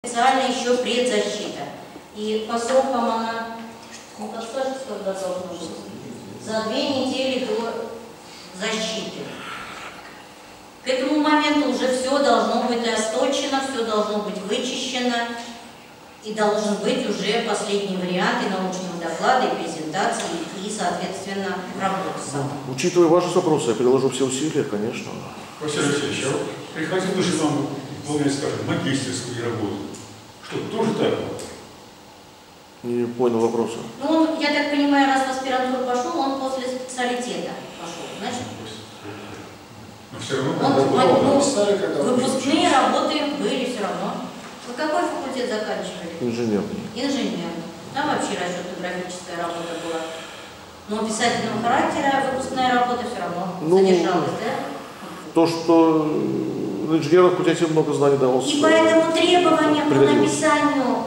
Специально еще предзащита. И по срокам она, не подскажете, когда должно быть? За 2 недели до защиты. К этому моменту уже все должно быть осточено, все должно быть вычищено. И должен быть уже последний вариант и научного доклада, и презентации, и, соответственно, работы. Учитывая ваши вопросы, я приложу все усилия, конечно. Василий Алексеевич, а приходилось же вам выполнять, скажем, магистерскую работу? Что, тоже так? Не понял вопроса. Ну, я так понимаю, раз в аспирантуру пошел, он после специалитета пошел, значит? Но все равно выпускные работы были все равно. Вы какой факультет заканчивали? Инженерный. Инженерный. Там вообще расчетно-графическая работа была. Но писательного характера выпускная работа все равно содержалась, да? То, что на инженерном факультете много знаний давалось. И поэтому требования по написанию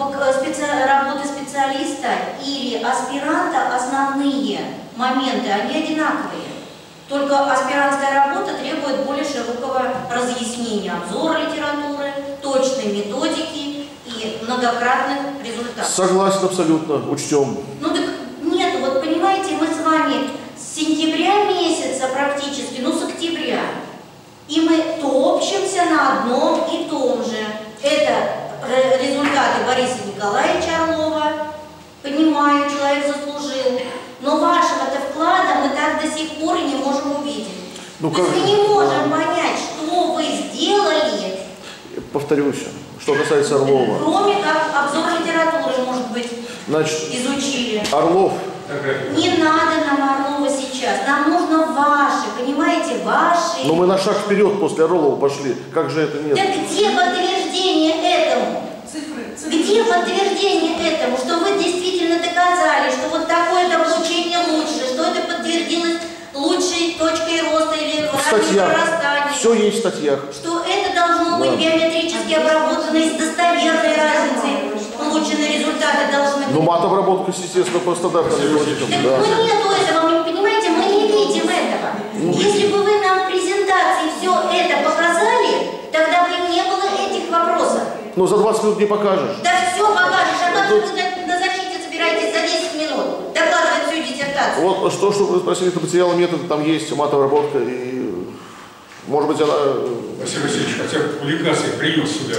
работы специалиста или аспиранта, основные моменты, они одинаковые. Только аспирантская работа требует более широкого разъяснения обзора литературы, точной методики и многократных результатов. Согласен абсолютно, учтем. Ну так нет, вот понимаете, мы с вами с сентября месяца практически, ну с октября, и мы топчемся на одном и том же. Это результаты Бориса Николаевича Орлова, понимаю, человек заслужил, но вашего-то вклада мы так до сих пор и не можем увидеть. Ну, то есть мы не можем понять, что вы сделали. Повторюсь, что касается Орлова. Кроме как обзор литературы, может быть, значит, изучили. Орлов. Не надо нам Орлова сейчас, нам нужно ваши, понимаете, ваши. Но мы на шаг вперед после Орлова пошли, как же это нет? Да где подтверждение этому? Цифры. Где подтверждение этому, что вы действительно доказали, что вот такое-то обучение лучше, что это подтвердилось лучшей точкой роста или в статьях. прорастания? Все есть в статьях. Что это должно быть биометрически обработано и с достоверной разницей. Полученные результаты должны быть. Ну, мат-обработка, естественно, по стандартным методикам. Так Да. ну нету этого, вы понимаете, мы не видим этого. Если бы вы нам в презентации все это показали, тогда бы не было этих вопросов. Но за 20 минут не покажешь. Да все покажешь, а как вы на защите собираетесь за 10 минут докладывать всю диссертацию? Вот что вы спросили, это материалы метода, там есть мат-обработка, и может быть она... Василий Васильевич, хотя публикации принес сюда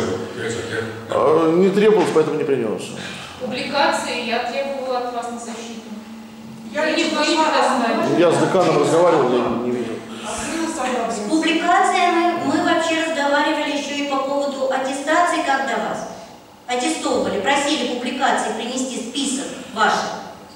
не требовалось, поэтому не принес. Публикации я требовала от вас на защиту. Я не боюсь доставить. Я с деканом разговаривал, я не видел. С публикациями мы вообще разговаривали еще и по поводу аттестации, когда вас аттестовывали, просили публикации принести список ваших.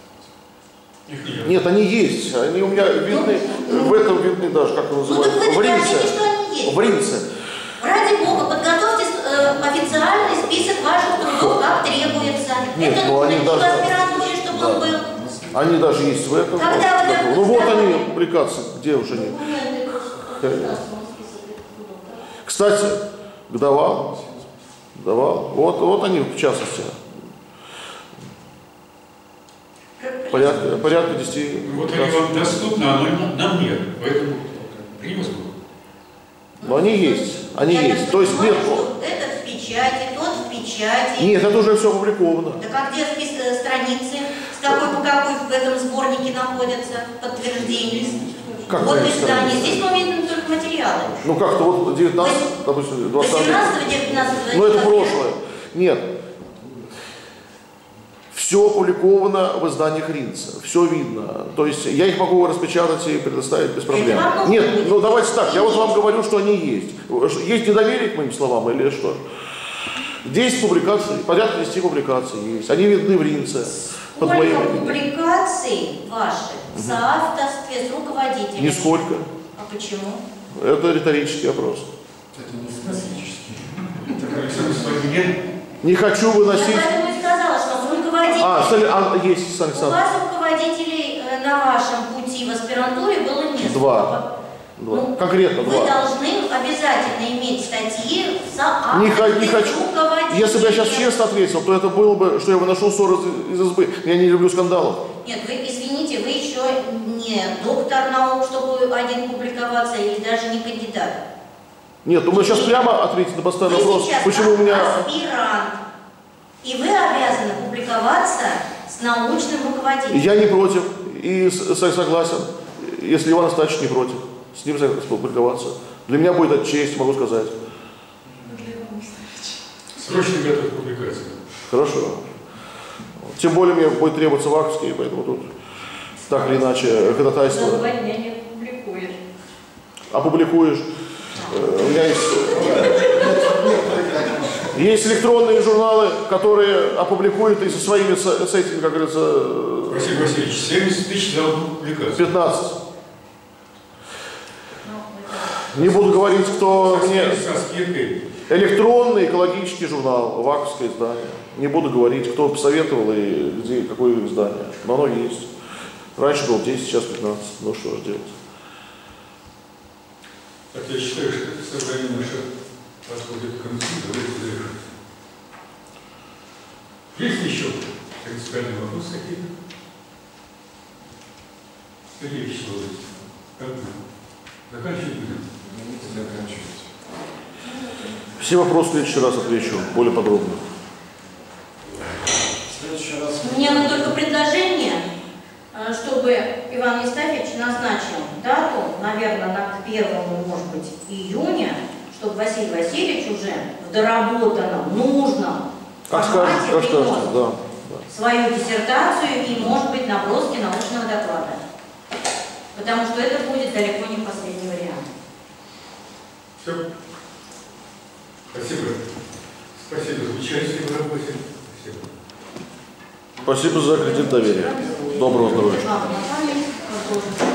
Нет, они есть. Они у меня видны, в этом видны даже, как его называют, так вы в Ринце. докажите, что они есть. В Ринце. Ради Бога, подготовьте официальный список ваших трудов, как требуется. Нет, это ну они нужно даже... в аспирантуре, чтобы он был. Они даже есть в этом. Когда вы ну вот они, публикации, где уже они. Кстати, давал. Вот они в частности. Порядка 10. Вот они вам доступны, а нам нет. Поэтому принес бы. Но они есть. Они есть. То есть нет. Этот в печати, тот в печати. Нет, это уже все опубликовано. Так а где страницы? С какой по какой в этом сборнике находятся подтверждения? Как вот это издание. Здесь мы видим только материалы. Ну как-то вот 19, допустим, 20. 18-19. Ну это прошлое. Нет. Все опубликовано в изданиях Ринца. Все видно. То есть я их могу распечатать и предоставить без проблем. Нет, ну давайте так. Я вот вам говорю, что они есть. Есть недоверие к моим словам или что? 10 публикаций, порядка 10 публикаций есть. Они видны в Ринце. Сколько публикаций ваших в соавторстве с руководителем? Нисколько. А почему? Это риторический вопрос. Это не стратегический. Это Александр. Не хочу выносить... Я поэтому и сказала, что руководителей... есть, Александр. У вас руководителей на вашем пути в аспирантуре было несколько. Два. Ну, конкретно вы 2. должны обязательно иметь статьи в соавторстве Не хочу. Если бы я сейчас честно ответил, то это было бы, что я выношу ссоры из избы. Я не люблю скандалов. Нет, вы, извините, вы еще не доктор наук, чтобы один публиковаться, или даже не кандидат. Нет, ну мы сейчас прямо ответим на поставленный Вы вопрос, сейчас почему у меня... аспирант, и вы обязаны публиковаться с научным руководителем. Я не против и согласен, если Иван Стач не против, с ним публиковаться. Для меня будет это честь, могу сказать. Срочно готов к публикации. Хорошо. Тем более мне будет требоваться ваковский, поэтому тут так или иначе ходатайство. За 2 дня не публикует. Опубликуешь. У меня есть электронные журналы, которые опубликуют и со своими, с этими, как говорится, Василий Васильевич, 70 тысяч за одну публикацию. 15. Не буду говорить, кто мне... Со скидкой. Электронный экологический журнал, ваковское издание. Не буду говорить, кто посоветовал и где, какое издание. Но оно есть. Раньше было 10, сейчас 15. Ну что же делать? Так я считаю, что это собрание наше подходит к концу. Давайте завершим. Есть еще принципиальные вопросы какие-то? Сергей Вячеславович, как мы? Заканчивать будем? Заканчивать. Все вопросы в следующий раз отвечу более подробно. В следующий раз... У меня вот только предложение, чтобы Иван Евстафьевич назначил дату, наверное, на 1, может быть, июня, чтобы Василий Васильевич уже в доработанном, нужном формате принес да. свою диссертацию и, может быть, наброски научного доклада. Потому что это будет далеко не последний вариант. Все. Спасибо. Спасибо за участие в работе. Спасибо. Спасибо за кредит доверия. Доброго здоровья. Вам на память, возможно.